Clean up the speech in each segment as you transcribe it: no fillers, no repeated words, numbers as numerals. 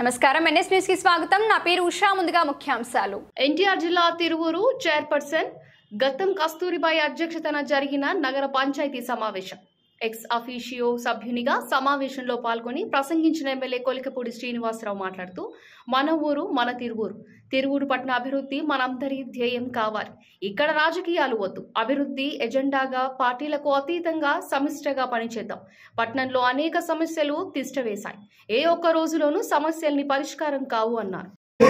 నమస్కారం NS news కి స్వాగతం నా పేరు ఉషా ముందుగా ముఖ్యాంశాలు ఎన్టీఆర్ జిల్లా తిరువూరు చైర్పర్సన్ గతం కస్తూరిబాయి అధ్యక్షతన జరిగిన నగర పంచాయతీ సమావేశం ఎక్స్ అఫీషియో సభ్యునిగా సమావేశంలో పాల్గొని ప్రసంగించిన ఎమ్మెల్యే కొలికపూడి శ్రీనివాసరావు మాట్లాడుతూ మన ఊరు మన తిరువూరు పట్టణ అభివృద్ధి మనందరి ధ్యేయం కావాలి. ఇక్కడ రాజకీయాలు వద్దు. అభివృద్ధి ఎజెండాగా పార్టీలకు అతీతంగా సమిష్టిగా పనిచేద్దాం. పట్టణంలో అనేక సమస్యలు తిష్టవేశాయి. ఏ ఒక్క రోజులోనూ సమస్యల్ని పరిష్కారం కావు అన్నారు.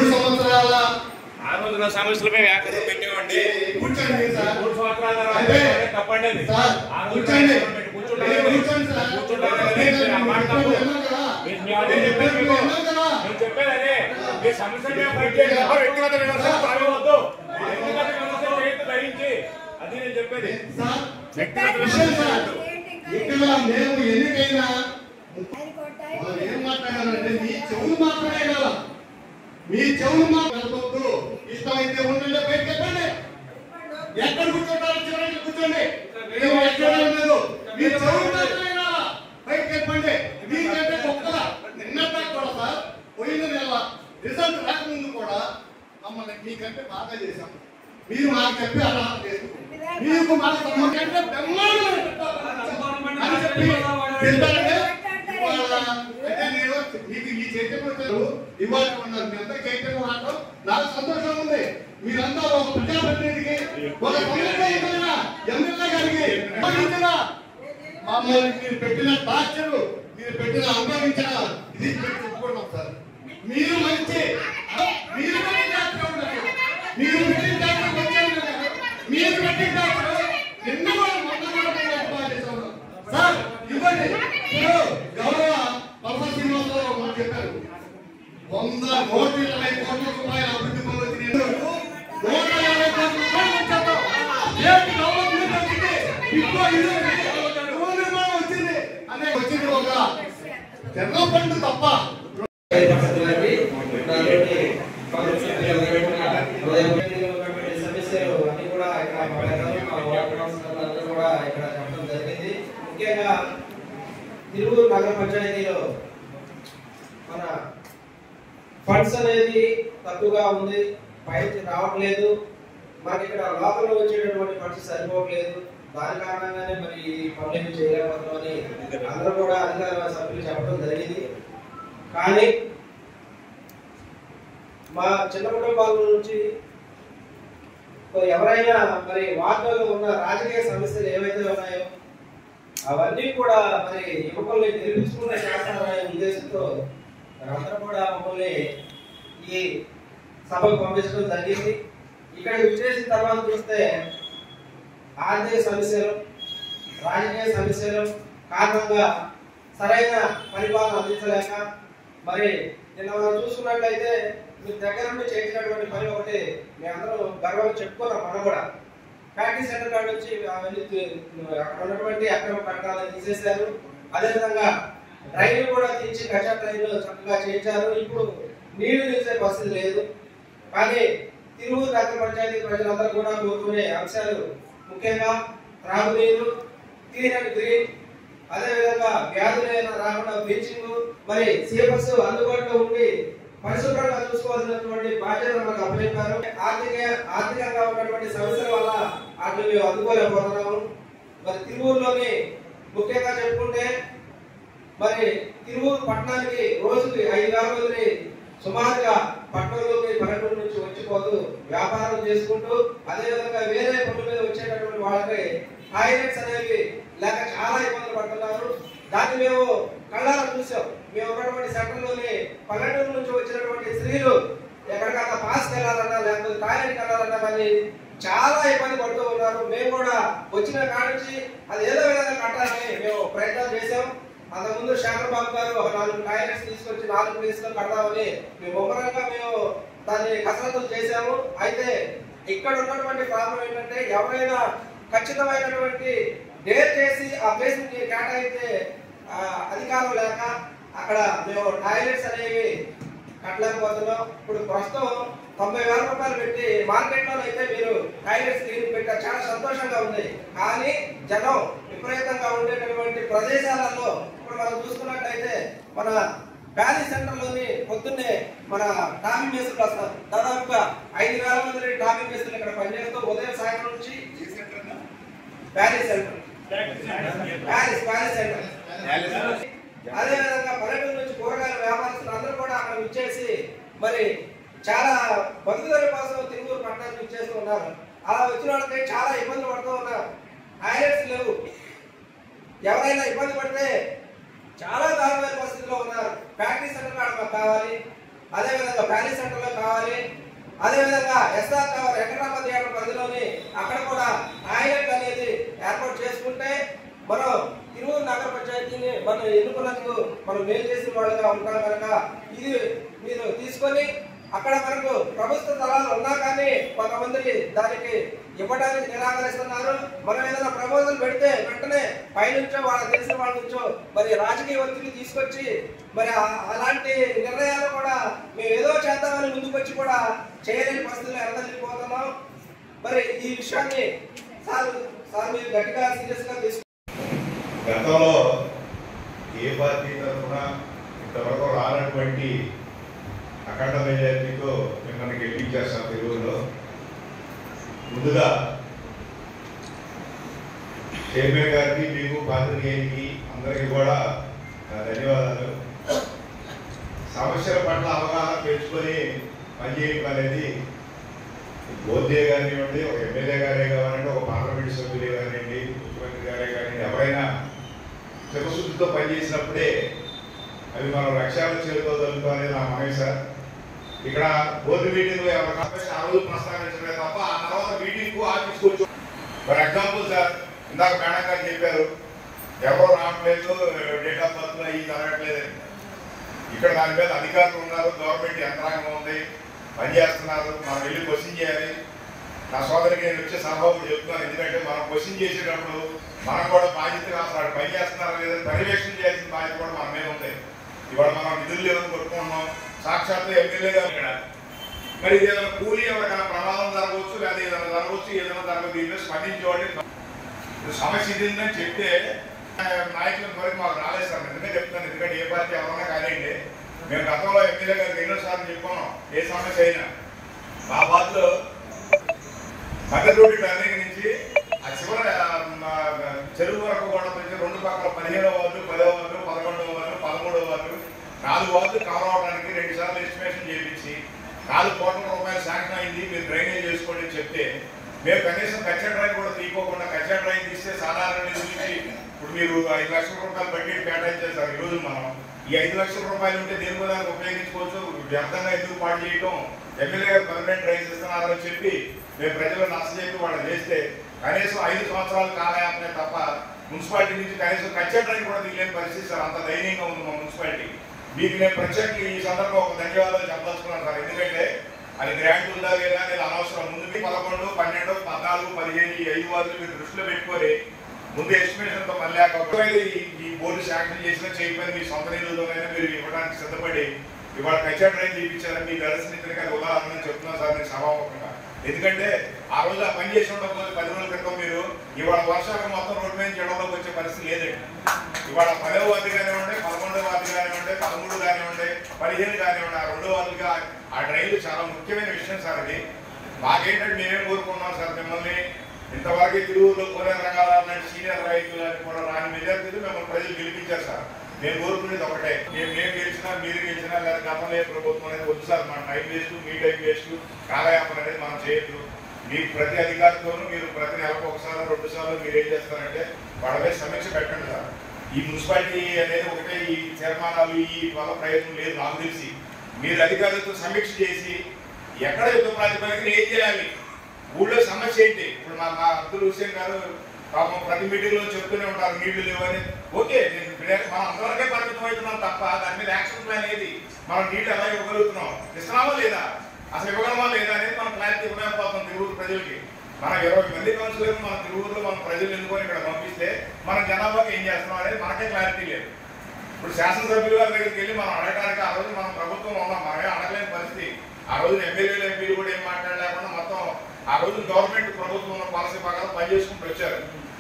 మీ చెవులు మాట్లాడవద్దు. ఇష్టమైతే ఉండండి, బయటకు చెప్పండి. ఎక్కడ కూర్చోంటారో చివరికి కూర్చోండి. లేదు మీ చెవులు మాత్రమే కావాలా, బయటకు చెప్పండి. మీకంటే గొప్ప నిన్నట్టు కూడా సార్ పోయిన నెల రిజల్ట్ రాకముందు కూడా మమ్మల్ని మీకంటే బాగా చేశాం. మీరు మాకు చెప్పి అలా లేదు, మీకు మాకు సంబంధించిన మీకు ఈ చైతన్యం ఇవాళ ఉన్నారు. మీ అందరూ చైతన్యం మాత్రం నాకు సంతోషం ఉంది. మీరంతా ఒక ప్రజాప్రతినిధికి ఒక ఎమ్మెల్యే గారికి మమ్మల్ని మీరు పెట్టిన టార్చర్, మీరు పెట్టిన అనుభవించిన ఇది చెప్పుకోవడం సార్. మీరు మంచి మీరు పెట్టిన ఎన్నో సార్ ఇవ్వండి. గౌరవ పల్స శ్రీనివాసరావు చెప్పారు 100 కోట్ల రూపాయల అభివృద్ధి పనులు వచ్చింది. 150 కోట్ల రూపాయలు వచ్చేద్దాం. వచ్చింది అనే వచ్చింది ఒక జనరల్ ఫండ్ తప్ప సమస్యలు అన్ని కూడా ఇక్కడ చెప్పడం జరిగింది. ముఖ్యంగా తిరువూరు నగర పంచాయతీలో మన ఫండ్స్ అనేది తక్కువగా ఉంది, పైకి రావట్లేదు. మనకి ఇక్కడ లోపల వచ్చేటటువంటి ఫండ్స్ సరిపోవట్లేదు. దాని కారణంగానే మరి పనులు చేయలేకపోతామని అందరూ కూడా అధికార సభ్యులు చెప్పడం జరిగింది. కానీ మా చిన్న కుటుంబాల నుంచి ఎవరైనా మరి వార్డులో ఉన్న రాజకీయ సమస్యలు ఏవైతే ఉన్నాయో అవన్నీ కూడా మరి యువకుల్ని తెలిపించుకునే చేస్తారనే ఉద్దేశంతో అందరూ కూడా మమ్మల్ని ఈ సభకు పంపించడం జరిగింది. ఇక్కడికి విచ్చేసిన తర్వాత చూస్తే ఆర్థిక సమస్యలు, రాజకీయ సమస్యలు కారణంగా సరైన పరిపాలన అందించలేక మరి నిన్న మనం చూసుకున్నట్లయితే మీరు దగ్గర నుండి చేసినటువంటి పని ఒకటి మేమందరం గర్వంగా చెప్పుకున్నాం. మనం కూడా ఫ్యాక్టరీ సెంటర్ కాడ నుంచి అక్కడ ఉన్నటువంటి అక్రమ కట్టడాలను తీసేశారు. అదేవిధంగా రైలు కూడా తీర్చి కచ్చా ట్రైన్లు చక్కగా చేయించారు. ఇప్పుడు నీళ్లు నిలిచే పరిస్థితి లేదు. కానీ తిరువూరు నగర పంచాయతీ ప్రజలందరూ కూడా కోరుకునే అంశాలు ముఖ్యంగా త్రాగునీరు, క్లీన్ అండ్ గ్రీన్, అదేవిధంగా వ్యాధులు రాకుండా బ్లీచింగ్, మరి సీఎంఎస్ అందుబాటులో ఉండి పరిశుభ్రంగా చూసుకోవాల్సినటువంటి బాధ్యత మనకు అప్పచెప్పారు. ఆర్థికంగా ఉన్నటువంటి సమస్యల వల్ల వాటిని మేము అందుకోలేకపోతున్నాము. మరి తిరువూరులోని ముఖ్యంగా చెప్పుకుంటే మరి తిరువూరు పట్టణానికి రోజుకి 5,000 మంది సుమారుగా పట్టణంలోకి పల్లెటూరు నుంచి వచ్చిపోతూ వ్యాపారం చేసుకుంటూ అదేవిధంగా వేరే పనుల మీద వచ్చేటటువంటి వాళ్ళకి టాయిలెట్స్ అనేవి లేక చాలా ఇబ్బందులు పడుతున్నారు. దాన్ని మేము కళ్ళారా చూసాం. మేము ఉన్నటువంటి సెంటర్లోని పల్లెటూరు నుంచి వచ్చినటువంటి స్త్రీలు ఎక్కడికన్నా పాస్కి వెళ్ళాలన్నా లేకపోతే టాయిలెట్కి వెళ్ళాలన్నా కానీ చాలా ఇబ్బంది పడుతూ ఉన్నారు. మేము కూడా వచ్చిన కాడ నుంచి అది ఏదో విధంగా కట్టాలని మేము ప్రయత్నం చేసాం. అంతకుముందు శేఖర్ బాబు గారు ఒక 4 టాయిలెట్స్ తీసుకొచ్చి 4 ప్లేస్లో కడదామని మేము ముమ్మరంగా మేము దాన్ని కసరత్తులు చేసాము. అయితే ఇక్కడ ఉన్నటువంటి ప్రాబ్లం ఏంటంటే ఎవరైనా ఖచ్చితమైనటువంటి డేర్ చేసి ఆ ప్లేస్ ని కేటాయితే అధికారం లేక అక్కడ మేము టాయిలెట్స్ అనేవి కట్టలేకపోతున్నాం. ఇప్పుడు ప్రస్తుతం 90,000 రూపాయలు పెట్టి మార్కెట్లో అయితే మీరు టాయిలెట్స్ క్లీన్ పెట్టారు, చాలా సంతోషంగా ఉంది. కానీ జనం విపరీతంగా ఉండేటటువంటి ప్రదేశాలలో ఇప్పుడు మనం చూసుకున్నట్లయితే మన వ్యాలీ సెంటర్లోని పొద్దున్నే మన టాపింగ్ మేస్త్రులు వస్తారు. దాదాపుగా 5,000 మంది టాపింగ్ మేస్త్రులు ఇక్కడ పనిచేస్తూ ఉదయం సాయంత్రం నుంచి వ్యాలీ సెంటర్ అదేవిధంగా పల్లెటూరు నుంచి కూరగాయల వ్యాపారస్తులు అందరూ కూడా అక్కడ విచ్చేసి మరి చాలా బతుకుదల కోసం తిరువూరు పట్టణానికి విచ్చేస్తూ ఉన్నారు. అలా వచ్చిన వాళ్ళకి చాలా ఇబ్బందులు పడుతూ ఉన్నారు. హైలైట్స్ లేవు. ఎవరైనా ఇబ్బంది పడితే చాలా దారుణమైన పరిస్థితిలో ఉన్నారు. ఫ్యాక్టరీ సెంటర్ మాకు కావాలి, అదేవిధంగా వ్యాలీ సెంటర్లో కావాలి, అదేవిధంగా ఎస్ఆర్ టవర్ వెంకటరామ థియేటర్ పరిధిలోని అక్కడ కూడా హైలైట్ అనేది ఏర్పాటు చేసుకుంటే మనం తిరువూరు నగర పంచాయతీని మనం ఎన్నుకున్నందుకు మనం మేలు చేసిన వాళ్ళుగా ఉంటాం కనుక ఇది మీరు తీసుకొని అక్కడ మనకు ప్రభుత్వ స్థలాలు ఉన్నా కానీ కొంతమంది దానికి ఇవ్వడానికి నిరాకరిస్తున్నారు. మనం ఏదైనా ప్రపోజల్ పెడితే వెంటనే పైనుంచో వాళ్ళకి తెలిసిన వాళ్ళ నుంచో మరి రాజకీయ ఒత్తిడి తీసుకొచ్చి మరి అలాంటి నిర్ణయాలు కూడా మేము ఏదో చేద్దామని ముందుకొచ్చి కూడా చేయలేని పరిస్థితుల్లో ఎడదల్లిపోతున్నాం. మరి ఈ విషయాన్ని సార్ మీరు గట్టిగా సీరియస్ గా తీసుకు గతంలో ఏ పార్టీ తరఫున ఇంతవరకు రానటువంటి అఖండ మెజారిటీతో మిమ్మల్ని గెలిపించేస్తాం తిరువురులో. ముందుగా చైర్మన్ గారికి, మీకు, పాత్రికేయులకి అందరికీ కూడా ధన్యవాదాలు. సమస్యల పట్ల అవగాహన పెంచుకొని పనిచేయడం అనేది బోధ్య కానివ్వండి, ఒక ఎమ్మెల్యే గారే కానివ్వండి, ఒక పార్లమెంట్ సభ్యులే కానివ్వండి, ముఖ్యమంత్రి గారే కానివ్వండి, ఎవరైనా చిత్తశుద్ధితో పనిచేసినప్పుడే అవి మనం లక్ష్యాలు చేరుకోగలుగుతాం అనేది నా మనవి సార్. ఇక్కడ బోర్డు మీటింగ్ లో ఎవరు ఆ రోజు ప్రస్తావించడమే తప్ప ఆ తర్వాత మీటింగ్ కు ఆఫీస్కి వచ్చి ఫర్ ఎగ్జాంపుల్ సార్, ఇందాక మేడం గారు చెప్పారు ఎవరో రావట్లేదు, డేట్ ఆఫ్ బర్త్ అవి జరగట్లేదని. ఇక్కడ దాని మీద అధికారులు ఉన్నారు, గవర్నమెంట్ యంత్రాంగం ఉంది, పనిచేస్తున్నారు. మనం వెళ్ళి క్వశ్చన్ చేయాలి. నా సోదరికి నేను వచ్చే సభకు చెప్తున్నాను. ఎందుకంటే మనం క్వశ్చన్ చేసేటప్పుడు మనం కూడా బాధ్యతగా అసలు పని చేస్తున్నారా లేదని పర్యవేక్షణ చేయాల్సిన బాధ్యత కూడా మన మీద ఉంది. ఇవాళ మనం నిధులు లేదని కొట్టుకున్నాం, సాక్షాత్తు ఎమ్మెల్యే గారు ఇక్కడ. మరి ఏదైనా కూలీ ఎవరికైనా ప్రమాదం జరగవచ్చు, లేదా ఏదైనా జరగవచ్చు, ఏదైనా జరగదు, దీని మీద స్పందించేవాడి సమస్య ఇదిందని చెప్తే నాయకుల వరకు మాకు రాలేదు సార్. ఎందుకంటే చెప్తాను, ఎందుకంటే ఏ పార్టీ ఎవరన్నా కానివ్వండి, మేము గతంలో ఎమ్మెల్యే గారికి ఎన్నోసార్లు చెప్పుకున్నాం ఏ సమస్య అయినా. మా బాధలో మధ్యరోడ్డు టర్నింగ్ నుంచి ఆ చివరి చెరువు వరకు కూడా కొంచెం 2 పక్కల 15వ వార్డు, 10వ వార్డు, 11వ వార్డు, 13వ వార్డు 4 వార్డులు కవర్ అవడానికి 2 సార్లు ఎస్టిమేషన్ చేయించి 4 కోట్ల రూపాయలు శాంక్షన్ అయింది, మీరు డ్రైనేజ్ చేసుకోండి అని చెప్తే మేము కనీసం కచ్చా డ్రైన్ కూడా తీసుకోకుండా, కచ్చా డ్రైన్ తీస్తే సాధారణ నిధులకి ఇప్పుడు మీరు 5 లక్షల రూపాయలు బడ్జెట్ కేటాయించేసారు. ఈరోజు మనం ఈ 5 లక్షల రూపాయలు ఉంటే దేని దానికి ఉపయోగించుకోవచ్చు, వ్యర్థంగా ఎందుకు పాటు చేయటం, ఎమ్మెల్యే గారు పర్మనెంట్ డ్రైన్స్ ఇస్తున్నారని చెప్పి మేము ప్రజలు నచ్చజెప్పి వాళ్ళు చేస్తే కనీసం 5 సంవత్సరాలు కాలయాపనే తప్ప మున్సిపాలిటీ నుంచి కనీసం కచ్చా డ్రైన్ కూడా తీయలేని పరిస్థితి సార్. అంత ధైర్యంగా ఉంది మా మున్సిపాలిటీ. మీకు నేను ప్రత్యేకంగా ఈ సందర్భంగా ఒక ధన్యవాదాలు చెప్పదలుచుకున్నాను సార్. ఎందుకంటే అది గ్రాంట్ ఉందా లేదా నేను అనవసరం. ముందు 11, 12, 14, 15 ఈ 5 వార్డులు మీరు దృష్టిలో పెట్టుకొని ముందు ఎస్టిమేషన్ తో మళ్ళీ ఈ బోర్డు శాంక్షన్ చేసినా చేయకపోయినా మీ సొంత నిధులతోనైనా మీరు ఇవ్వడానికి సిద్ధపడి ఇవాళ కచ్చా డ్రైన్ చేయించారని మీ దర్శనిద్దరికి అది ఉదాహరణ చెప్తున్నాను సార్ నేను సభాముఖంగా. ఎందుకంటే ఆ రోజు ఆ పని చేసి ఉండకపోతే 10 రోజుల క్రితం మీరు ఇవాళ వర్షాలు మొత్తం రోడ్డు మీద చెడవలోకి వచ్చే పరిస్థితి లేదండి. ఇవాళ 10వ వార్డు కానివ్వండి, 11వ వార్డు కానివ్వండి, 13 కానివ్వండి, 15 కానివ్వండి, ఆ 2వ వార్డుగా ఆ డ్రైన్లు చాలా ముఖ్యమైన విషయం సార్. అది మాకేంటంటే మేమేం కోరుకున్నాం సార్, మిమ్మల్ని ఇంతవరకు తిరువురులో కోనేరు రంగారావు సీనియర్ రైతులు కూడా రాని మెజారిటీలు మిమ్మల్ని ప్రజలు గెలిపించారు సార్. మేము కోరుకునేది ఒకటే, మేము గెలిచినా మీరు గెలిచినా లేదా గతంలో ప్రభుత్వం అనేది వద్దు సార్. మన టైం వేస్ట్, మీ టైం వేస్ట్, కాలయాపన అనేది మనం చేయొద్దు. మీకు ప్రతి అధికారితోనూ మీరు ప్రతి నెలకు 1 సార్లు 2 సార్లు మీరు ఏం చేస్తారంటే వాళ్ళ మీద సమీక్ష పెట్టండి సార్. ఈ మున్సిపాలిటీ అనేది ఒకటే ఈ తీర్మానాలు ఈ వల్ల ప్రయత్నం లేదు నాకు తెలిసి. మీరు అధికారులతో సమీక్ష చేసి ఎక్కడ యుద్ధ ప్రాతిపదికన ఏం చేయాలి, ఊళ్ళో సమస్య ఏంటి. ఇప్పుడు మా అబ్దుల్ హుసేన్ గారు పాపం ప్రతి మీటింగ్ లో చెప్తూనే ఉంటారు నీళ్లు లేవని. ఓకే, మనం అంతవరకే పరిమితం అవుతున్నాం తప్ప దాని మీద యాక్షన్ ప్లాన్ ఏది, మనం నీళ్ళు ఎలా ఇవ్వగలుగుతున్నాం, ఇస్తున్నామా లేదా, అసలు ఇవ్వగలమా లేదా అనేది మనం క్లారిటీ ఇవ్వలేకపోతున్నాం తిరువురు ప్రజలకి. మనం 20 మంది కౌన్సిలర్లు మన తిరువురులో మన ప్రజలు ఎన్నుకొని ఇక్కడ పంపిస్తే మనం జనాభాకి ఏం చేస్తున్నాం అనేది మనకే క్లారిటీ లేదు. ఇప్పుడు శాసనసభ్యుల గారి దగ్గరికి వెళ్ళి మనం అడగడానికి ఆ రోజు మనం ప్రభుత్వం ఉన్నాం, మనమే అడగలేని పరిస్థితి. ఆ రోజు ఎమ్మెల్యేలు ఎంపీలు కూడా ఏం మాట్లాడలేకుండా మొత్తం ఆ రోజు గవర్నమెంట్ ప్రభుత్వం ఉన్న పాలసీ ప్రకారం పనిచేసుకుంటూ వచ్చారు.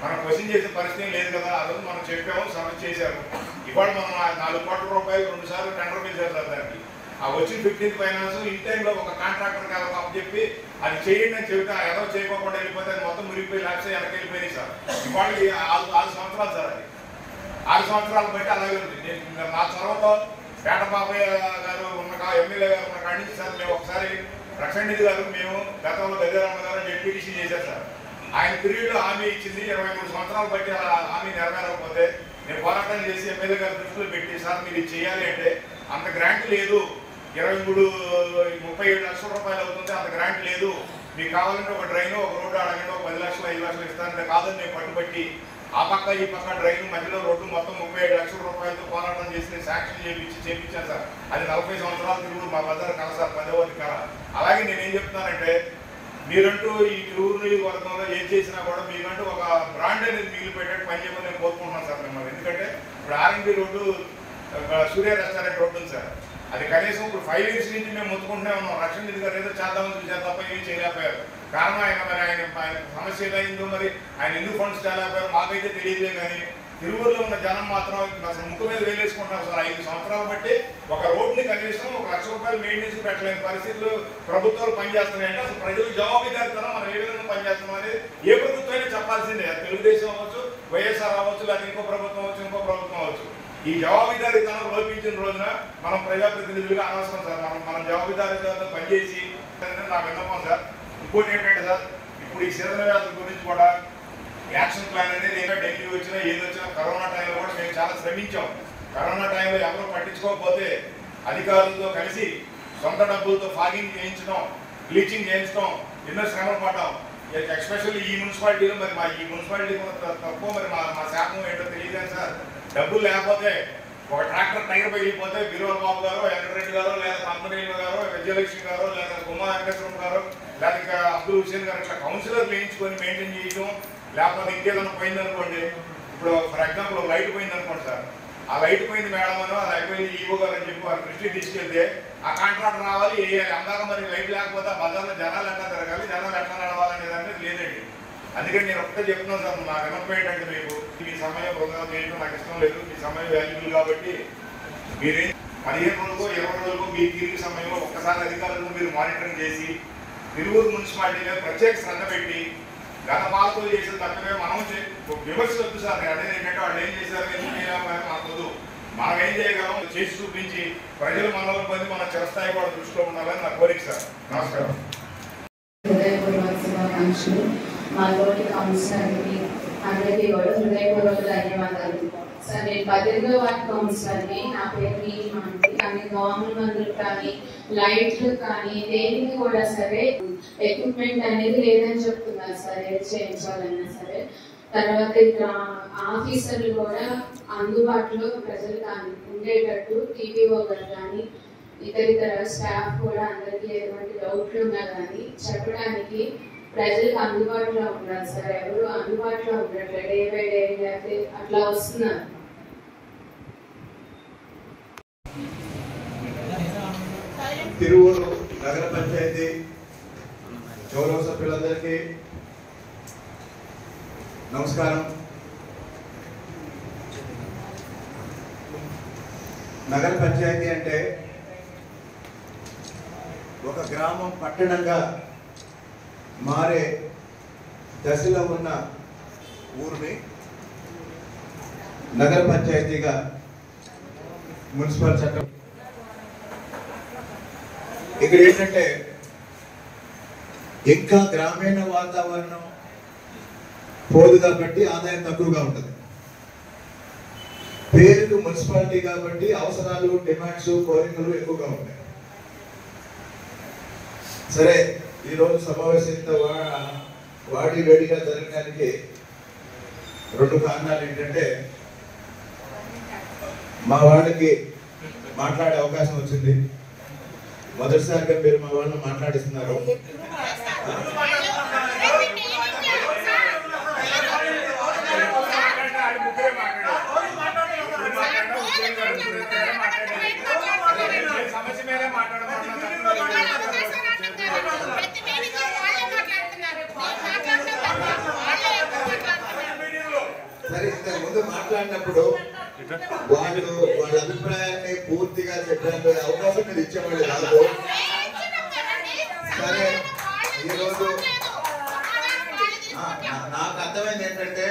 మనం క్వశ్చన్ చేసే పరిస్థితి లేదు కదా. ఆ రోజు మనం చెప్పాము, సమస్య చేశాము. ఇవాళ మనం 4 కోట్ల రూపాయలు 2 సార్లు టెండర్ పిలిచారు సార్. దానికి ఆ వచ్చిన 15th ఫైనాన్స్ ఇన్ టైంలో ఒక కాంట్రాక్టర్ కాదు చెప్పి అది చేయండి అని చెబితే ఏదో చేయకోకుండా వెళ్ళిపోతే అది మొత్తం మురిగిపోయి లక్ష వెనక వెళ్ళిపోయినాయి సార్. ఇవాళ 6 సంవత్సరాలు సార్. అది 6 సంవత్సరాలు బట్టి అలాగే ఉంది. నేను నా చొరవతో పేట బాబయ్య గారు ఉన్న ఎమ్మెల్యే గారు ఉన్న కాడి నుంచి సార్ మేము ఒకసారి రక్షణ నిధి గారు మేము గతంలో గజరామ గారు డిప్యూటీసీ చేశారు సార్. ఆయన పీరియడ్లో హామీ ఇచ్చింది 23 సంవత్సరాలు బట్టి హామీ నెరవేరకపోతే నేను పోరాటం చేసి ఎమ్మెల్యే గారి దృష్టిలో పెట్టి సార్ మీరు ఇది చేయాలి అంటే అంత గ్రాంట్ లేదు, 37 లక్షల రూపాయలు అవుతుంది, అంత గ్రాంట్ లేదు, మీకు కావాలంటే ఒక డ్రైన్ ఒక రోడ్డు అడగండి, ఒక 10 లక్షలు 5 లక్షలు ఇస్తానంటే కాదని నేను పట్టుబట్టి ఆ పక్క ఈ పక్క డ్రైన్ మధ్యలో రోడ్డు మొత్తం 37 లక్షల రూపాయలతో పోరాటం చేసి శాంక్షన్ చేయించాను సార్. అది 40 సంవత్సరాల తిరుగుడు మా బజార్ కల సార్, 10వ కళ. అలాగే నేనేం చెప్తున్నానంటే మీరంటూ ఈ తిరువురు నియోజకవర్గంలో ఏం చేసినా కూడా మీరంటూ ఒక బ్రాండ్ అనేది మిగిలిపోయేటట్టు పని చేయమని నేను కోరుకుంటున్నాను సార్ మిమ్మల్ని. ఎందుకంటే ఇప్పుడు R and B road Surya restaurant road ఉంది సార్. అది కనీసం ఇప్పుడు 5 years నుంచి మేము మొత్తుకుంటూనే ఉన్నాం. రక్షణ నిధి గారు ఏదో చేద్దామని చూసారు తప్ప ఏమీ చేయలేకపోయారు. కారణం ఆయన సమస్య ఏదైందో మరి ఆయన ఎందుకు ఫండ్స్ చేయలేకపోయారు మాకైతే తెలియదులే. కానీ తిరువురులో ఉన్న జనం మాత్రం అసలు ముక్కు మీద వేలేసుకుంటున్నారు సార్. 5 సంవత్సరాలు బట్టి ఒక రోడ్ని కనీసం 1 లక్ష రూపాయలు మెయింటెనెన్స్ పెట్టలేని పరిస్థితులు ప్రభుత్వాలు పనిచేస్తున్నాయంటే అసలు ప్రజలకు జవాబుదారితనం మనం ఏ విధంగా పనిచేస్తున్నాం అనేది ఏ ప్రభుత్వం అయినా చెప్పాల్సిందే. తెలుగుదేశం అవ్వచ్చు, వైఎస్ఆర్ అవ్వచ్చు, లేదా ఇంకో ప్రభుత్వం అవ్వచ్చు, ఇంకో ప్రభుత్వం అవ్వచ్చు. ఈ జవాబుదారీతనం లోపించిన రోజున మనం ప్రజాప్రతినిధులుగా అనవసరం సార్. మనం జవాబుదారీతనంతో పనిచేసి నా విన్నపం సార్. ఇంకోటి ఏంటంటే సార్, ఇప్పుడు ఈ శీతల వ్యాధుల గురించి కూడా యాక్షన్ ప్లాన్ అనేది ఏదో డెంగ్యూ వచ్చినా ఏది వచ్చినా కరోనా టైంలో కూడా మేము చాలా శ్రమించాం. కరోనా టైంలో ఎవరో పట్టించుకోకపోతే అధికారులతో కలిసి సొంత డబ్బులతో ఫాగింగ్ చేయించడం, బ్లీచింగ్ చేయించడం ఎన్నో శ్రమలు పడ్డాం. ఎస్పెషల్లీ ఈ మున్సిపాలిటీలో మరి ఈ మున్సిపాలిటీ తక్కువ మరి మా శాఖం ఏంటో తెలియదు సార్. డబ్బులు లేకపోతే ఒక ట్రాక్టర్ టైర్ పగిలిపోతే బిరోల్ బాబు గారు, వెంకటరెడ్డి గారు, లేదా కంపెనీలు గారు, విజయలక్ష్మి గారు, లేదా కుమార్ వెంకటేశ్వరం గారు, లేదా ఇంకా అబ్దుల్ హుసేన్ గారు ఇట్లా కౌన్సిలర్లు వేయించుకొని మెయింటైన్ చేయడం. లేకపోతే ఇంకేదైనా పోయిందనుకోండి, ఇప్పుడు ఫర్ ఎగ్జాంపుల్ లైట్ పోయిందనుకోండి సార్, ఆ లైట్ పోయింది మేడం అని అది అయిపోయింది ఈవో గారు అని చెప్పి వారి దృష్టికి తీసుకెళ్తే ఆ కాంట్రాక్టర్ రావాలి వేయాలి. అందాక మరి లైట్ లేకపోతే ఆ బజార్లో జనాలు ఎట్లా తిరగాలి, జనాలు ఎట్లా నడవాలనేది అనేది లేదండి. అందుకని నేను ఒకటే చెప్తున్నాను సార్, నా వినపం ఏంటంటే మీకు మీ సమయం వృధా చేయడం నాకు ఇష్టం లేదు. మీ సమయం వాల్యుబుల్ కాబట్టి మీరేం 15 రోజులకో 20 రోజులకో మీ తిరిగి సమయంలో ఒక్కసారి అధికారులను మీరు మానిటరింగ్ చేసి తిరువురు మున్సిపాలిటీ మీద ప్రత్యేక శ్రద్ధ పెట్టి గత పాలకులు చేసిన తప్పమే మనం విమర్శ వద్దు సార్. అనేది ఏంటంటే వాళ్ళు ఏం చేశారు, ఎందుకు చేయలేకపోయారు మనకు మనం ఏం చేయగలం చేసి చూపించి ప్రజలు మనలో పొంది మన చిరస్థాయి కూడా దృష్టిలో ఉండాలని నా కోరిక సార్. నమస్కారం. మా తోటి కౌన్సిలర్కి అందరికీ కూడా హృదయపూర్వక ధన్యవాదాలు సార్. నేను 18వ వార్డు కౌన్సిలర్ని. నా పేరు నీలిమాంటి. కానీ దోమల మందులు కానీ లైట్లు కానీ దేనికి కూడా సరే ఎక్విప్మెంట్ అనేది లేదని చెప్తున్నారు సార్. ఏది చేయించాలన్నా సరే. తర్వాత ఇక్కడ ఆఫీసర్లు కూడా అందుబాటులో ప్రజలు కానీ ఉండేటట్టు టీపీఓ గారు కానీ ఇతర స్టాఫ్ కూడా అందరికీ ఎటువంటి డౌట్లు ఉన్నా కానీ చెప్పడానికి ప్రజలకు అందుబాటులో ఉండాలి సార్. ఎవరు అందుబాటులో ఉండట్లేదు, డే బై డే లేకపోతే అట్లా వస్తున్నారు. తిరువురు నగర పంచాయతీ గౌరవ సభ్యులందరికీ నమస్కారం. నగర పంచాయతీ అంటే ఒక గ్రామం పట్టణంగా మారే దశలో ఉన్న ఊరిని నగర పంచాయతీగా మున్సిపల్ చట్టం. ఇక్కడ ఏంటంటే ఇంకా గ్రామీణ వాతావరణం పోదు కాబట్టి ఆదాయం తక్కువగా ఉంటుంది. పేరుకు మున్సిపాలిటీ కాబట్టి అవసరాలు, డిమాండ్స్, కోరికలు ఎక్కువగా ఉంటాయి. సరే, ఈరోజు సమావేశంతో వాడి వేడిగా జరగడానికి 2 కారణాలు ఏంటంటే మా వాళ్ళకి మాట్లాడే అవకాశం వచ్చింది. మొదటిసారిగా మీరు మా వాళ్ళని మాట్లాడిస్తున్నారు. ఇంతకు ముందు మాట్లాడినప్పుడు వాళ్ళు వాళ్ళ అభిప్రాయాన్ని పూర్తిగా చెప్పడానికి అవకాశం మీరు ఇచ్చేవాళ్ళు కాదు. సరే, ఈరోజు నాకు అర్థమైంది ఏంటంటే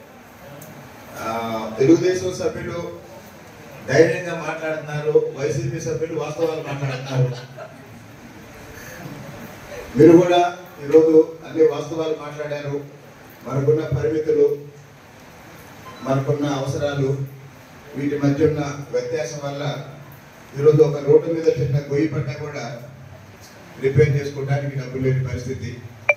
తెలుగుదేశం సభ్యులు ధైర్యంగా మాట్లాడుతున్నారు, వైసీపీ సభ్యులు వాస్తవాలు మాట్లాడుతున్నారు. మీరు కూడా ఈరోజు అన్ని వాస్తవాలు మాట్లాడారు. మనకున్న పరిమితులు, మనకున్న అవసరాలు, వీటి మధ్య ఉన్న వ్యత్యాసం వల్ల ఈరోజు ఒక రోడ్డు మీద చిన్న గొయ్యి పడ్డా కూడా రిపేర్ చేసుకోవడానికి డబ్బులు లేని పరిస్థితి.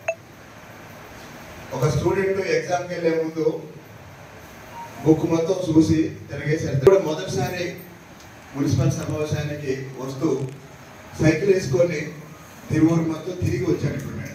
ఒక స్టూడెంట్ ఎగ్జామ్కి వెళ్ళే ముందు బుక్ మొత్తం చూసి తిరిగేసారు. మొదటిసారి మున్సిపల్ సమావేశానికి వస్తూ సైకిల్ వేసుకొని తిరువూరు మొత్తం తిరిగి వచ్చానుకున్నాడు.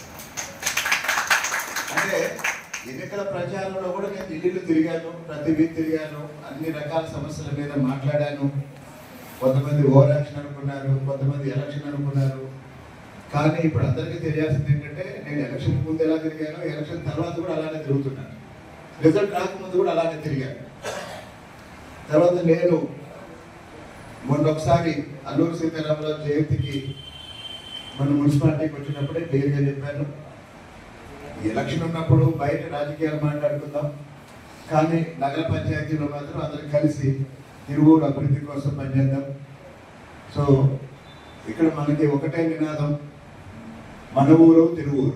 అంటే ఎన్నికల ప్రచారంలో కూడా నేను ఇల్లు తిరిగాను, ప్రతి వీధి తిరిగాను, అన్ని రకాల సమస్యల మీద మాట్లాడాను. కొంతమంది ఓవర్ యాక్షన్ అనుకున్నారు, కొంతమంది ఎలక్షన్ అనుకున్నారు. కానీ ఇప్పుడు అందరికీ తెలియాల్సింది ఏంటంటే నేను ఎలక్షన్ ముందు ఎలా తిరిగాను, ఎలక్షన్ తర్వాత కూడా అలానే తిరుగుతున్నాను, రిజల్ట్ రాకముందు కూడా అలానే తిరిగాను. తర్వాత నేను మొన్న ఒకసారి అల్లూరు సీతారామరాజు జయంతికి మన మున్సిపాలిటీకి వచ్చినప్పుడే క్లియర్గా చెప్పాను, ఎలక్షన్ ఉన్నప్పుడు బయట రాజకీయాలు మాట్లాడుకుందాం, కానీ నగర పంచాయతీలో మాత్రం అందరం కలిసి తిరువూరు అభివృద్ధి కోసం పనిచేద్దాం. సో ఇక్కడ మనకి ఒకటే నినాదం, మన ఊరు తిరువూరు.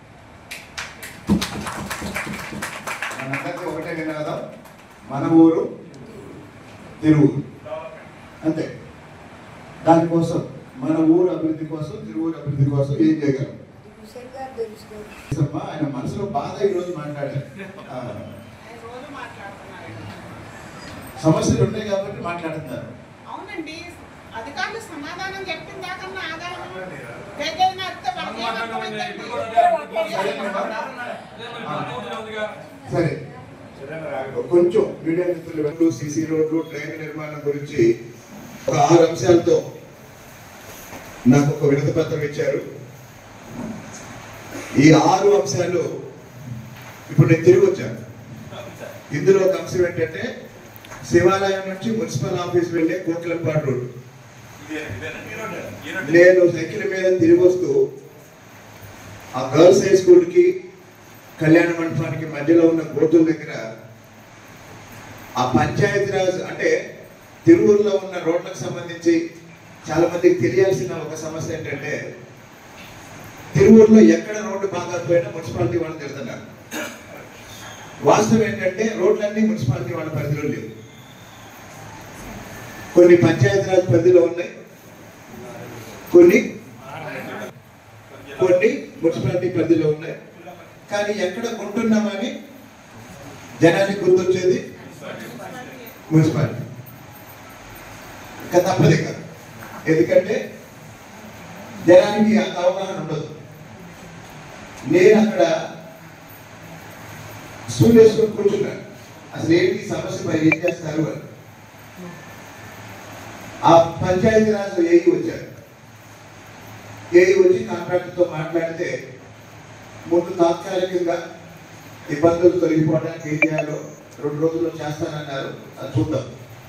మనందరికీ ఒకటే నినాదం, మన ఊరు తిరువూరు, అంతే. దానికోసం మన ఊరు అభివృద్ధి కోసం, తిరువూరు అభివృద్ధి కోసం ఏం చేయగలం? ఆయన మనసులో బాధ ఈరోజు మాట్లాడారు. సమస్యలు ఉన్నాయి కాబట్టి మాట్లాడుతున్నారు. అవునండి, అధికారులు సమాధానం చెప్పిన దాకా సరే, కొంచెం మీడియా మిత్రులు సిసి రోడ్లు, డ్రైన్ నిర్మాణం గురించి ఒక 6 అంశాలతో నాకు ఒక వినతి పత్రం ఇచ్చారు. ఈ 6 అంశాలు ఇప్పుడు నేను తిరిగి వచ్చాను. ఇందులో ఒక అంశం ఏంటంటే శివాలయం నుంచి మున్సిపల్ ఆఫీస్ వెళ్ళే కోట్లపాడు రోడ్డు. నేను సైకిల్ మీద తిరిగి వస్తూ ఆ గర్ల్స్ హై స్కూల్ కి కళ్యాణ మండపానికి మధ్యలో ఉన్న గోతుల దగ్గర ఆ పంచాయతీరాజ్ అంటే తిరువూరులో ఉన్న రోడ్లకు సంబంధించి చాలా మందికి తెలియాల్సిన ఒక సమస్య ఏంటంటే తిరువూరులో ఎక్కడ రోడ్డు బాగాపోయినా మున్సిపాలిటీ వాళ్ళు తిడుతున్నారు. వాస్తవం ఏంటంటే రోడ్లన్నీ మున్సిపాలిటీ వాళ్ళ పరిధిలో లేవు. కొన్ని పంచాయతీరాజ్ పరిధిలో ఉన్నాయి, కొన్ని మున్సిపాలిటీ పరిధిలో ఉన్నాయి. కానీ ఎక్కడ కొంటున్నామని జనానికి గుర్తొచ్చేది మున్సిపాలిటీ. ఇంకా తప్పదు కాదు, ఎందుకంటే జనానికి అంత అవగాహన ఉండదు. నేను అక్కడ స్కూల్ వేసుకొని కూర్చున్నాను, అసలు ఏంటి సమస్య పై ఏం చేస్తారు అని. ఆ పంచాయతీరాజ్ ఏఈ వచ్చారు. ఏఈ వచ్చి కాంట్రాక్టర్తో మాట్లాడితే ముందు తాత్కాలికంగా ఇబ్బందులు తొలగిపోవడానికి ఏం చేయాలో 2 రోజుల్లో చేస్తానన్నారు, అది చూద్దాం.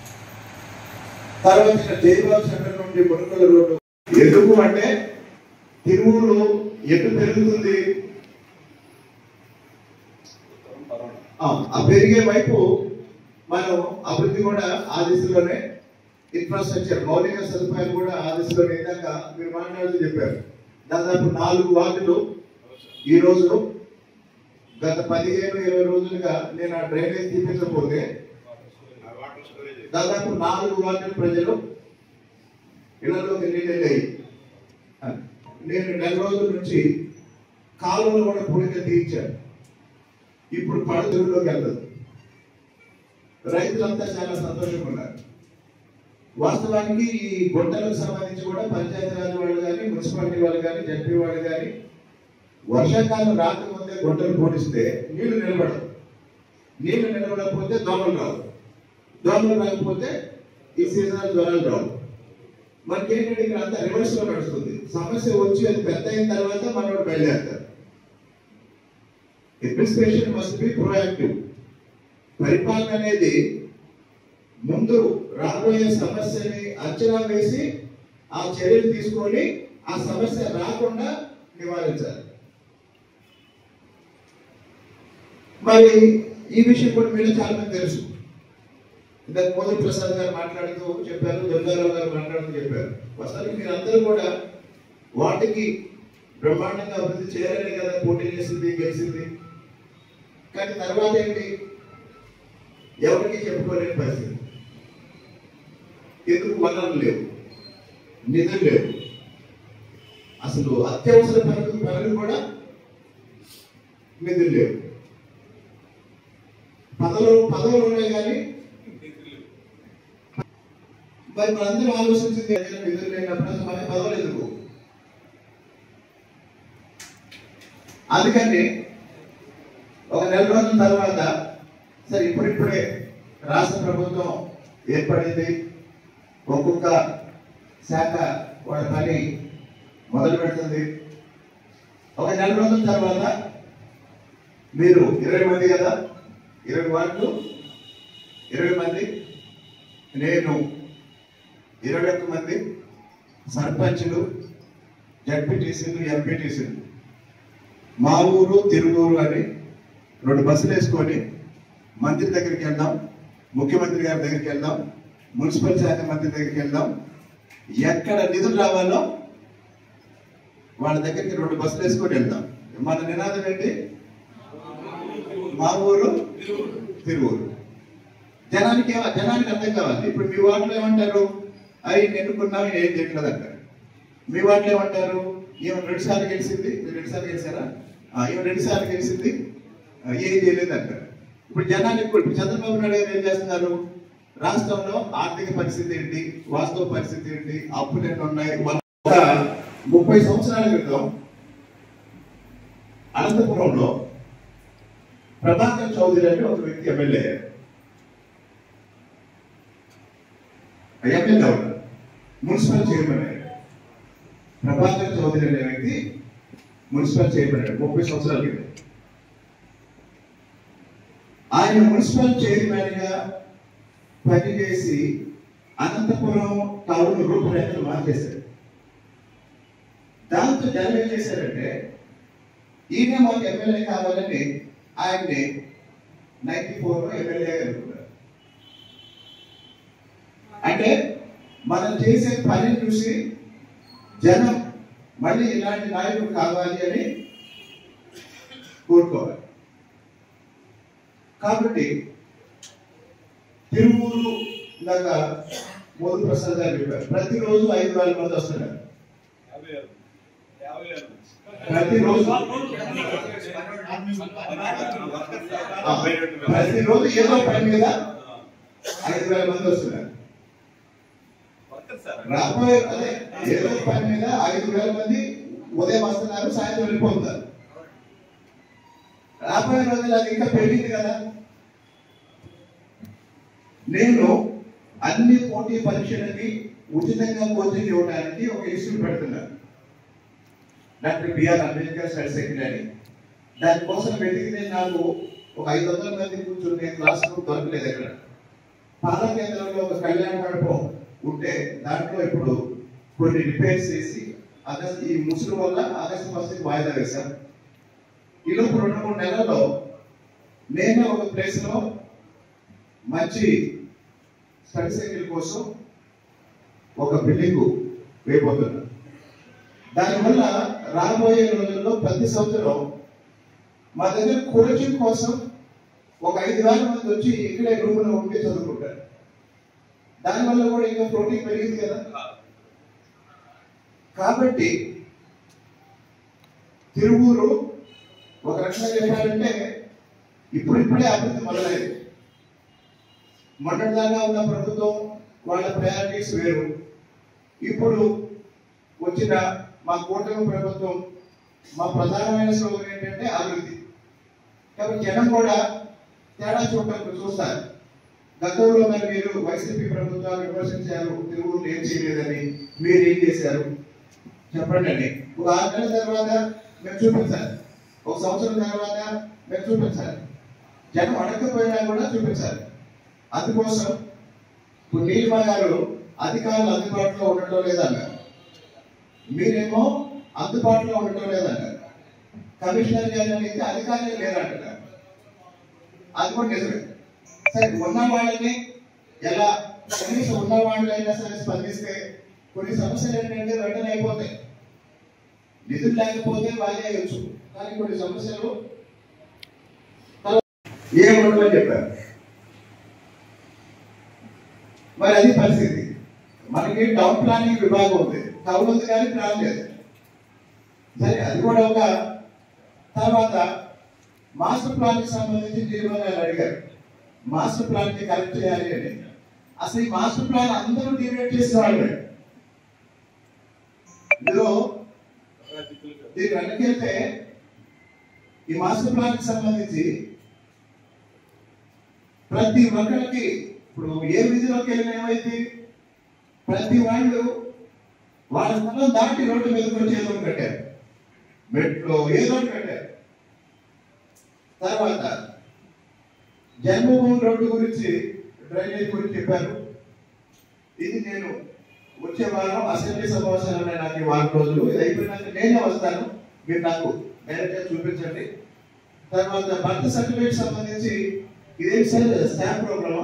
తర్వాత జైబాబు సెంటర్ నుండి మునుకల రోడ్డు ఎందుకు అంటే తిరువూరు ఎటు పెరుగుతుంది, ఆ పెరిగే వైపు మనం అభివృద్ధి కూడా ఆ దిశలోనే, ఇన్ఫ్రాస్ట్రక్చర్ మౌలిక సదుపాయాలు కూడా ఆ దిశలోనే. ఇందాక మీరు మాట్లాడుతూ చెప్పారు, దాదాపు 4 వార్డులు ఈ రోజు గత 15-20 రోజులుగా నేను ఆ డ్రైనేజ్ తీపించకపోతే దాదాపు 4 వార్డుల ప్రజలు ఇళ్లలోకి నీళ్ళయ్యి. నేను 4 రోజుల నుంచి కాలువలు కూడా పూడిక తీర్చాను. ఇప్పుడు పడదూరులోకి వెళ్తుంది. రైతులంతా చాలా సంతోషంగా ఉన్నారు. వాస్తవానికి ఈ గుంటలకు సంబంధించి కూడా పంచాయతీరాజ్ వాళ్ళు కానీ, మున్సిపాలిటీ వాళ్ళు కానీ, జడ్పీ వాళ్ళు కానీ వర్షాకాలం రాకముందే గుంటలు పూడిస్తే నీళ్లు నిలబడవు. నీళ్లు నిలబడకపోతే దోమలు రావు, దోమలు రాకపోతే ఈ సీజనల్ జ్వరాలు రావు. మనకేంటంటే ఇక్కడ అంతా రివర్స్ లో నడుస్తుంది. సమస్య వచ్చి అది పెద్ద అయిన తర్వాత మనోడు బయలుదేరుతారు. Administration must be proactive. పరిపాలన అనేది ముందు రాబోయే సమస్యని అంచనా వేసి ఆ చర్యలు తీసుకొని ఆ సమస్య రాకుండా నివారించాలి. మరి ఈ విషయం కూడా మీరు చాలా మంది తెలుసు. ఇందాక మోదీ ప్రసాద్ గారు మాట్లాడుతూ చెప్పారు, దుర్గారావు గారు మాట్లాడుతూ చెప్పారు. అసలు మీరందరూ కూడా వాటికి బ్రహ్మాండంగా అభివృద్ధి చేయాలని కదా పోటీ చేసింది, గెలిచింది. కానీ తర్వాత ఏంటి, ఎవరికి చెప్పుకోలేని పరిస్థితి. ఎందుకు? వనరులు లేవు, నిధులు లేవు, అసలు అత్యవసర పనులు కూడా నిధులు లేవు. పదవులు ఉన్నాయి కానీ మరి మనందరూ ఆలోచించింది నిధులు లేనప్పుడు అసలు మన పదవులు ఎందుకు? అందుకని ఒక నెల రోజుల తర్వాత సరే ఇప్పుడిప్పుడే రాష్ట్ర ప్రభుత్వం ఏర్పడింది, ఒక్కొక్క శాఖ వాళ్ళ పని మొదలు పెడుతుంది. ఒక నెల రోజుల తర్వాత మీరు 20 మంది కదా, 20 వార్డులు 20 మంది, నేను 21 మంది సర్పంచులు, జడ్పీటీసీలు, ఎంపీటీసీలు, మా ఊరు తిరువూరు అని 2 బస్సులు వేసుకొని మంత్రి దగ్గరికి వెళ్దాం, ముఖ్యమంత్రి గారి దగ్గరికి వెళ్దాం, మున్సిపల్ శాఖ మంత్రి దగ్గరికి వెళ్దాం. ఎక్కడ నిధులు రావాలో వాళ్ళ దగ్గరికి 2 బస్సులు వేసుకొని వెళ్దాం. మన నినాదం ఏంటి? మా ఊరు తిరువూరు. జనానికి అర్థం కావాలి. ఇప్పుడు మీ వాటిలో ఏమంటారు? అవి ఎన్నుకున్నాం, ఏం చేయట్లేదు అంటారు. మీ వాటిలో ఏమంటారు? ఈమె 2 సార్లు గెలిచింది, మీరు 2 సార్లు గెలిచారా? ఈమె 2 సార్లు గెలిచింది, ఏం చేయలేదు అంటారు. ఇప్పుడు జనానికి కూడా ఇప్పుడు చంద్రబాబు నాయుడు గారు ఏం చేస్తున్నారు? రాష్ట్రంలో ఆర్థిక పరిస్థితి ఏంటి, వాస్తవ పరిస్థితి ఏంటి, అప్పులు ఎన్ని ఉన్నాయి. 30 సంవత్సరాల క్రితం అనంతపురంలో ప్రభాకర్ చౌదరి అని ఒక వ్యక్తి ఎమ్మెల్యే ఉన్నారు, మున్సిపల్ చైర్మన్ అయ్యారు. ప్రభాకర్ చౌదరి అనే వ్యక్తి మున్సిపల్ చైర్మన్ అయ్యారు 30 సంవత్సరాల క్రితం. ఆయన మున్సిపల్ చైర్మన్ గా పనిచేసి అనంతపురం టౌన్ రూపురేఖలు మార్చేశారు. దాంతో జనం ఏం చేశారంటే ఈయన మాకు ఎమ్మెల్యే కావాలని ఆయన్ని 94లో ఎమ్మెల్యేగా ఎన్నుకున్నారు. అంటే మనం చేసే పనిని చూసి జనం మళ్ళీ ఇలాంటి నాయకుడు కావాలి అని కోరుకోవాలి. కాబట్టి తిరువూరు లాగా మోదీ ప్రసాద్ గారు చెప్పారు, ప్రతిరోజు 5,000 మంది వస్తున్నారు. ప్రతిరోజు ఏదో పని మీద 5,000 మంది వస్తున్నారు. రాబోయే అదే ఏదో పని మీద 5,000 మంది ఉదయం వస్తున్నారు, సాయంత్రం వెళ్ళిపోతున్నారు. రాబోయే రోజులు అది ఇంకా పెరిగింది కదా. నేను అన్ని పోటీ పరీక్షలకి ఉచితంగా కోచింగ్ ఇవ్వడానికి ఒక ఇన్స్టిట్యూట్ పెడుతున్నాను, doctor B R Ambedkar study secretary. దానికోసం వెతికితే నాకు ఒక 500 మంది కూర్చుని క్లాస్ రూమ్ దొరకలేదు. ఎక్కడ పాల కేంద్రంలో ఒక కళ్యాణ మండపం ఉంటే దాంట్లో ఇప్పుడు కొన్ని రిపేర్స్ చేసి ఈ ముసుగు వల్ల ఆగస్టు 1కి వాయిదా వేశాం. ఈలోపు 2-3 నెలల్లో నేనే ఒక ప్లేస్ లో మంచి స్టడీ సైకిల్ కోసం ఒక బిల్డింగ్ వేయబోతున్నాను. దానివల్ల రాబోయే రోజుల్లో ప్రతి సంవత్సరం మా దగ్గర కోచింగ్ కోసం ఒక 5,000 మంది వచ్చి ఇక్కడే రూమ్లో ఉండి చదువుకుంటారు. దానివల్ల కూడా ఇంకా ప్రోటీన్ పెరిగింది కదా. కాబట్టి తిరువూరు ఒక రకంగా చెప్పాలంటే ఇప్పుడిప్పుడే అభివృద్ధి మొదలైంది. మొన్నటిదాకా ఉన్న ప్రభుత్వం వాళ్ళ ప్రయారిటీస్ వేరు. ఇప్పుడు వచ్చిన మా కూటమి ప్రభుత్వం మా ప్రధానమైన స్లోగన్ ఏంటంటే అభివృద్ధి. కాబట్టి జనం కూడా తేడా చూస్తారు. గతంలో మరి మీరు వైసీపీ ప్రభుత్వాలు విమర్శించారు, తిరువూరు ఏం చేయలేదని, మీరు ఏం చేశారు చెప్పండి అండి. ఒక 6 నెలల తర్వాత మేము చూపించాలి, ఒక సంవత్సరం తర్వాత మేము చూపించాలి. జనం అడగకపోయినా కూడా చూపించాలి. అందుకోసం ఇప్పుడు నీలిమ గారు అధికారులు అందుబాటులో ఉండటం లేదన్నారు, మీరేమో అందుబాటులో ఉండటం లేదన్నారు. కమిషనర్ గారు అయితే అధికారులు లేరంటున్నారు. అది కూడా నిజమే. సరే, ఉన్న వాళ్ళని ఎలా కనీసం ఉన్న వాళ్ళైనా సరే స్పందిస్తే కొన్ని సమస్యలు ఏంటంటే వెంటనే అయిపోతాయి. నిధులు లేకపోతే వాళ్ళే అయ్యొచ్చు, కానీ కొన్ని సమస్యలు ఏముండవని చెప్పారు. మరి అది పరిస్థితి. మనకి టౌన్ ప్లానింగ్ విభాగం ఉంది, టౌన్ ఉంది కానీ ప్లాన్ లేదు. సరే, అది కూడా ఒక తర్వాత మాస్టర్ ప్లాన్ కి సంబంధించి జీవోగా అడిగారు, మాస్టర్ ప్లాన్ ని కరెక్ట్ చేయాలి అని. అసలు ఈ మాస్టర్ ప్లాన్ అందరూ డిబేట్ చేసేవాళ్ళు. ఇందులో దీని వెనకెళ్తే ఈ మాస్టర్ ప్లాన్ కి సంబంధించి ప్రతి ఒక్కరికి ఇప్పుడు ఏ విధిలోకి వెళ్ళినా ఏమైంది, ప్రతి వాళ్ళు వాళ్ళ స్థలం దాటి రోడ్డు మీదకి వచ్చి ఏదో కట్టారు, మెట్లో ఏదో కట్టారు. తర్వాత జన్మభూమి రోడ్డు గురించి, డ్రైనేజ్ గురించి చెప్పారు. ఇది నేను వచ్చే వారం అసెంబ్లీ సమావేశాలు నాకు ఈ వారం రోజులు, ఇది అయిపోయినాక నేనే వస్తాను, మీరు నాకు డైరెక్ట్గా చూపించండి. తర్వాత బర్త్ సర్టిఫికేట్ సంబంధించి ఇదేం సార్ స్టాంప్ ప్రోగ్రామా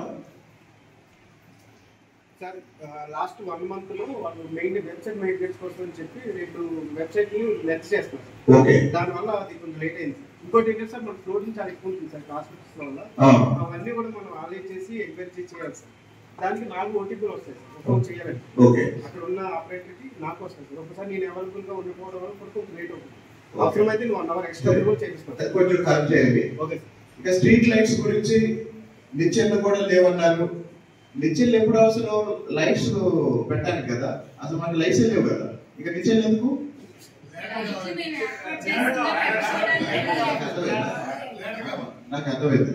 సార్? లాస్ట్ 1 month లో వాళ్ళు మెయిన్ వెబ్సైట్ మెయింటెనెన్స్ కోసం అని చెప్పి 2 వెబ్సైట్ లెన్స్ చేస్తున్నారు. ఓకే, దానివల్ల అది కొంచెం లేట్ అయింది. ఇంకోటి ఏంటంటే సార్, మన ఫ్లోటింగ్ చాలా ఎక్కువ ఉంటుంది సార్ హాస్పిటల్స్ వల్ల. అవన్నీ కూడా మనం ఆన్లైన్ చేసి ఎంక్వైరీ చేయాలి సార్. దానికి 4 OTPలు వస్తాయి సార్, ఒక్కొక్క చేయాలండి. ఓకే, అక్కడ ఉన్న ఆపరేటర్కి నాకు వస్తాయి సార్. ఒకసారి నేను అవైలబుల్ గా ఉండకపోవడం వల్ల కొంచెం లేట్ అవుతుంది. అవసరమైతే 1 hour ఎక్స్ట్రా కూడా చేపిస్తాను. కొంచెం కరెక్ట్ చేయండి. ఓకే. ఇక స్ట్రీట్ లైట్స్ గురించి నిచ్చెనలు కూడా లేవన్నారు. నిచ్చెనలు ఎప్పుడు అవసరం? లైట్స్ పెట్టడానికి కదా, అసలు మనకి లైట్స్ లేవు కదా, ఇక నిచ్చెనలు ఎందుకు? నాకు అర్థమైంది.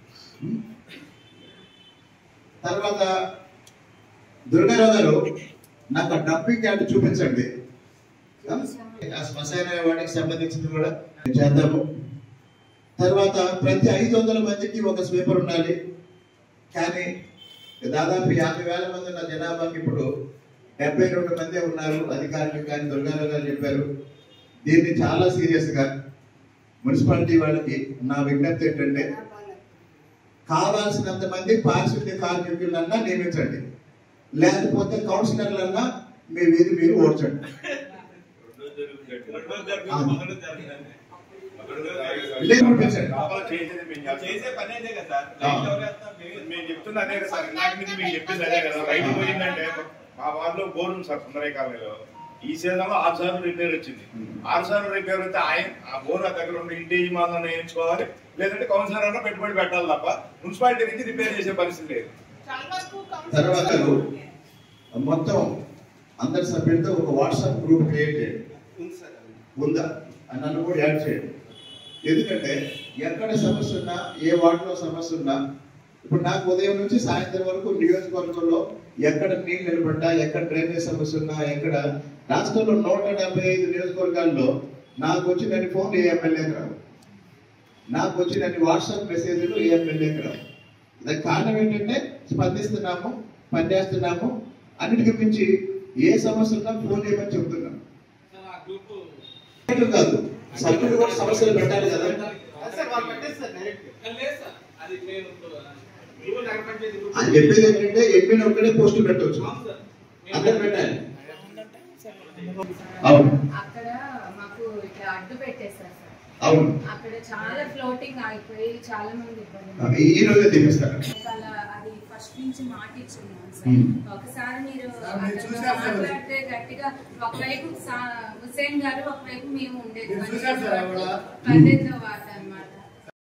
తర్వాత దుర్గారావు గారు నాకు డంపింగ్ యార్డ్ చూపించండి. శ్మశాన వాటికి సంబంధించింది కూడా చేద్దాము. తర్వాత ప్రతి 500 మందికి ఒక స్వీపర్ ఉండాలి. కానీ దాదాపు 50,000 మంది ఉన్న జనాభాకి ఇప్పుడు 72 మంది ఉన్నారు అధికారులు. కానీ దుర్గారావు గారు చెప్పారు, దీన్ని చాలా సీరియస్ గా మున్సిపాలిటీ వాళ్ళకి నా విజ్ఞప్తి ఏంటంటే, కావాల్సినంత మంది పారిశుద్ధ్య కార్మికులన్నా నియమించండి, లేకపోతే కౌన్సిలర్లన్నా మీ వీధి మీరు ఓడ్చండి. చేసే పని అదే కదా సార్, మేము చెప్తుంది అదే కదా సార్, ఇందాక నుంచి మీకు చెప్పింది అదే కదా. రైతు పోయిందంటే మా వార్డులో బోర్ ఉంది సార్ సుందరయ్య కాలనీలో, ఈ సీజన్ లో 6 సార్లు రిపేర్ వచ్చింది. 6 సార్లు రిపేర్ అయితే ఆయన ఆ బోర్ దగ్గర ఉండి ఇంటి యజమానులను వేయించుకోవాలి, లేదంటే కౌన్సిలర్ అన్న పెట్టుబడి పెట్టాలి తప్ప మున్సిపాలిటీ నుంచి రిపేర్ చేసే పరిస్థితి లేదు. తర్వాత మొత్తం అందరి సభ్యులతో ఒక వాట్సాప్ గ్రూప్ క్రియేట్ చేయండి. ఉందా? నన్ను కూడా యాడ్ చేయండి. ఎందుకంటే ఎక్కడ సమస్య ఉన్నా, ఏ వార్డులో సమస్య ఉన్నా, ఇప్పుడు నాకు ఉదయం నుంచి సాయంత్రం వరకు నియోజకవర్గంలో ఎక్కడ నీళ్ళు నిలబడ్డా, ఎక్కడ డ్రైనేజ్ సమస్య ఉన్నా, ఎక్కడ రాష్ట్రంలో 175 నియోజకవర్గాల్లో నాకు వచ్చినన్ని ఫోన్లు ఏ ఎమ్మెల్యేకి రావు, నాకు వచ్చినన్ని వాట్సాప్ మెసేజ్లు ఏ ఎమ్మెల్యేకి రావు. దానికి కారణం ఏంటంటే స్పందిస్తున్నాము, పనిచేస్తున్నాము. అన్నిటికీ మించి ఏ సమస్య ఉన్నా ఫోన్ చేయమని చెప్తున్నాం. కాదు, సభ్యులు కూడా సమస్యలు పెట్టాలి కదా. అని చెప్పేది ఏంటంటే ఎంపీని ఒక్కడే పోస్ట్ పెట్టవచ్చు, అందరు పెట్టాలి. అవును, అక్కడ మాకు ఇట్లా అడ్డు పెట్టేస్తారు సార్. అవును, అక్కడ చాలా ఫ్లోటింగ్ అయిపోయి చాలా మంది ఇబ్బంది. ఈ రోజే తెప్పిస్తారు. అది ఫస్ట్ నుంచి మాట ఇచ్చున్నాం సార్. ఒకసారి మీరు మాట్లాడితే గట్టిగా ఒకవైపు హుసేన్ గారు, ఒకవైపు మేము ఉండేది 12వ వార్డ్